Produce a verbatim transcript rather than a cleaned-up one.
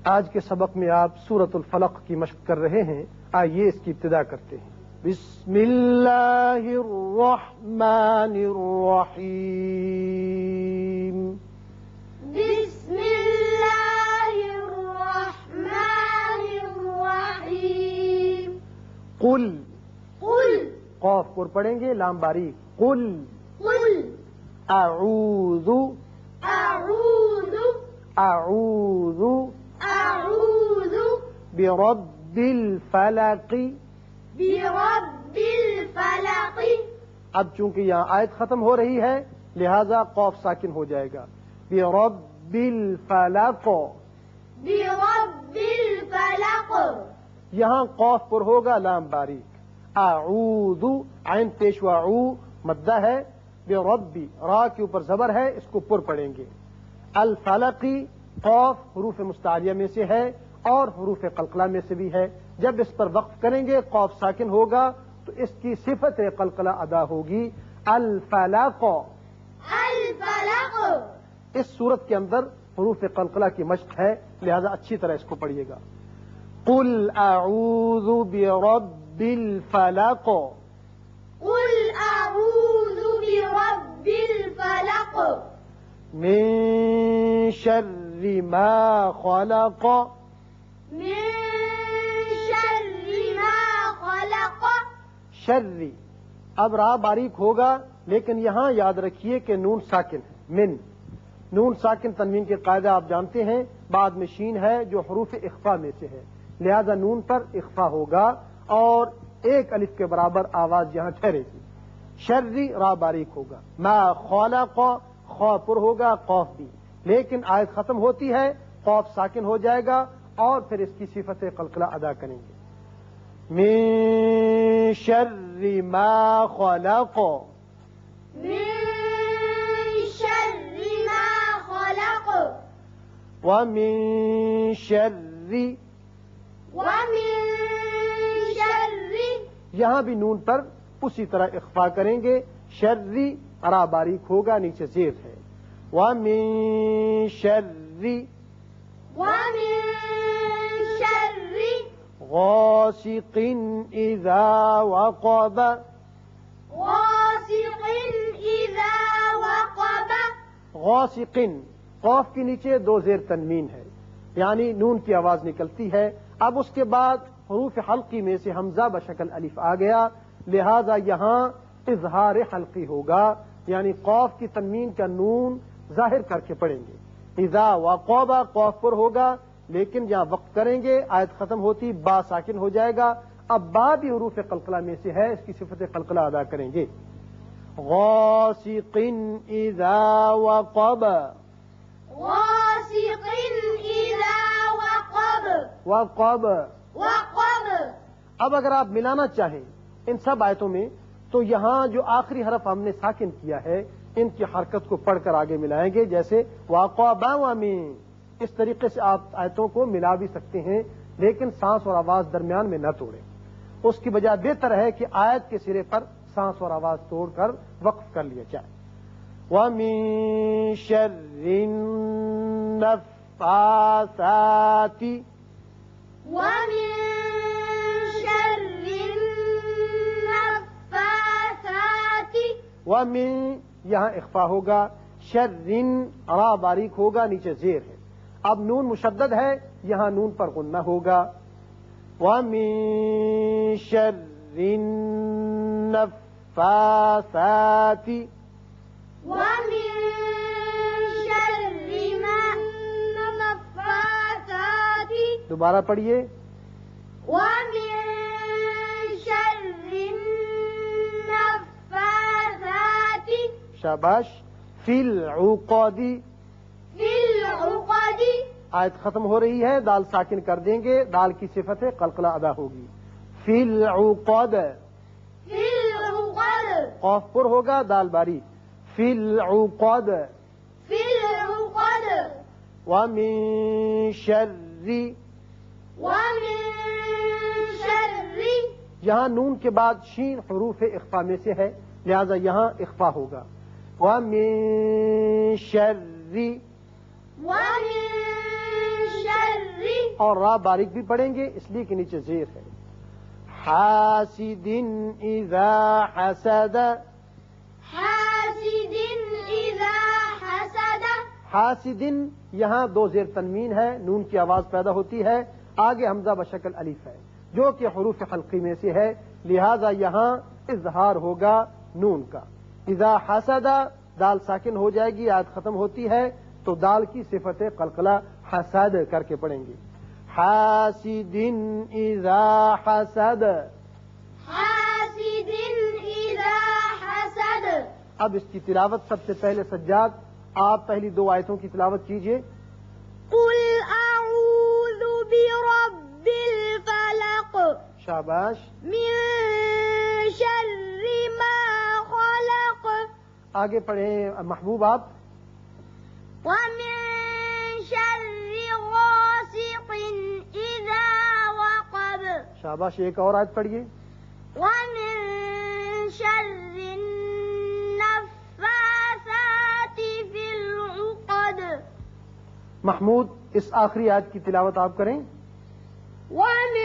آج کے سبق میں آپ سورۃ الفلق کی مشق کر رہے ہیں، آئیے اس کی ابتدا کرتے ہیں۔ بسم اللہ الرحمن الرحیم۔ بسم اللہ الرحمن الرحیم۔ قل قل قوف پر پڑھیں گے، لام باریک، قل قل اعوذ اعوذ اعوذ اعوذ برب الفلق۔ برب الفلق۔ اب چونکہ یہاں آیت ختم ہو رہی ہے لہذا قوف ساکن ہو جائے گا، برب الفلق۔ برب الفلق۔ یہاں قوف پر ہوگا لام باریک، اعوذ عین پیش و عو مدہ ہے، بربی را کے اوپر زبر ہے، اس کو پر پڑھیں گے۔ الفلقی قوف حروف مستعلیہ میں سے ہے اور حروف قلقلہ میں سے بھی ہے، جب اس پر وقف کریں گے قوف ساکن ہوگا تو اس کی صفت قلقلہ ادا ہوگی، الفلق۔ الفلق۔ اس صورت کے اندر حروف قلقلہ کی مشق ہے لہذا اچھی طرح اس کو پڑھیے گا۔ قل اعوذ برب الفلق۔ قل اعوذ برب الفلق۔ من شر ما خلق۔ من شر ما خلق۔ شر اب را باریک ہوگا لیکن یہاں یاد رکھیے کہ نون ساکن ہے، من نون ساکن تنوین کے قاعدہ آپ جانتے ہیں، بعد میں شین ہے جو حروف اخفا میں سے ہے لہذا نون پر اخفا ہوگا اور ایک الف کے برابر آواز یہاں ٹھہرے گی۔ شرری را باریک ہوگا، ما خلق خا پر ہوگا، قوف بھی، لیکن آیت ختم ہوتی ہے قوف ساکن ہو جائے گا اور پھر اس کی صفت قلقلہ ادا کریں گے۔ من شر ما خلق۔ من شر ما خلق۔ ومن شر، ومن شر، یہاں بھی نون پر اسی طرح اخفا کریں گے، شرری را باریک ہوگا، نیچے زیر ہے، ومن شر ومن شر غاسق اذا وقب۔ غاسق اذا وقب۔ غاسق قوف کے نیچے دو زیر تنوین ہے یعنی نون کی آواز نکلتی ہے، اب اس کے بعد حروف حلقی میں سے حمزہ بشکل الف آ گیا لہذا یہاں اظہار حلقی ہوگا یعنی قوف کی تنوین کا نون ظاہر کر کے پڑھیں گے۔ اذا وقب قوف پر ہوگا لیکن یہاں وقت کریں گے، آیت ختم ہوتی با ساکن ہو جائے گا، اب با بھی حروف قلقلہ میں سے ہے، اس کی صفت قلقلہ ادا کریں گے۔ غاسق اذا وقب۔ غاسق اذا وقب۔ وقب وقب۔ اب اگر آپ ملانا چاہیں ان سب آیتوں میں تو یہاں جو آخری حرف ہم نے ساکن کیا ہے ان کی حرکت کو پڑھ کر آگے ملائیں گے، جیسے وقبا ومن، اس طریقے سے آپ آیتوں کو ملا بھی سکتے ہیں لیکن سانس اور آواز درمیان میں نہ توڑیں، اس کی بجائے بہتر ہے کہ آیت کے سرے پر سانس اور آواز توڑ کر وقف کر لیا جائے۔ ومن شر النفاثات۔ ومن شر النفاثات۔ ومن یہاں اخفا ہوگا، شرن را باریک ہوگا، نیچے زیر ہے، اب نون مشدد ہے یہاں نون پر غنہ ہوگا۔ ومن شر النفاثات۔ ومن شر النفاثات۔ دوبارہ پڑھیے، ومن شر النفاثات۔ شاباش۔ فی العقد، فی العقد۔ آیت ختم ہو رہی ہے، دال ساکن کر دیں گے، دال کی صفت قلقلہ ادا ہوگی۔ فی العقد، فی العقد۔ قوف پر ہوگا، دال باری، فی العقد۔ فی العقد۔ ومن شر، ومن شر، یہاں نون کے بعد شین حروف اخفا میں سے ہے لہذا یہاں اخفا ہوگا۔ ومن شر، ومن شر اور را باریک بھی پڑھیں گے اس لیے کہ نیچے زیر ہے. حاسد اذا حسد. حاسد إذا حسد. حاسد یہاں دو زیر تنوین ہے, نون کی آواز پیدا ہوتی ہے, آگے حمزہ بشکل الف ہے جو کہ حروف حلقی میں سے ہے, لہذا یہاں اظہار ہوگا نون کا. اذا حسد دال ساکن ہو جائے گی, آیت ختم ہوتی ہے تو دال کی صفت قلقلہ حسد کر کے پڑھیں گے. حاسد اذا حسد. حاسد إذا حسد. اب اس کی تلاوت سب سے پہلے سجاد آپ پہلی دو آیتوں کی تلاوت کیجئے. قل أعوذ برب الفلق. شاباش. من شر ما خلق. آگے پڑھیں محبوب آپ. ومن شر غاسق إذا وقب. شاباش, ایک اور آیت پڑھیے. ومن شر النفاثات في العقد. محمود اس آخری آیت کی تلاوت آپ کریں. ومن